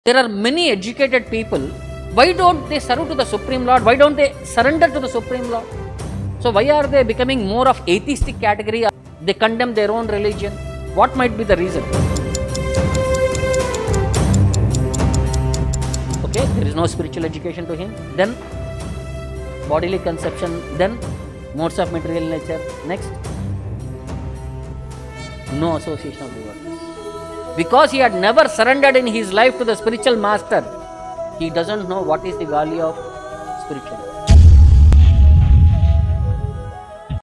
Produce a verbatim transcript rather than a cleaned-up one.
There are many educated people. Why don't they serve to the Supreme Lord? Why don't they surrender to the Supreme Lord? So why are they becoming more of atheistic category? They condemn their own religion. What might be the reason? Okay, there is no spiritual education to him. Then bodily conception. Then modes of material nature. Next, no association of devotees. Because he had never surrendered in his life to the spiritual master, he doesn't know what is the value of spirituality.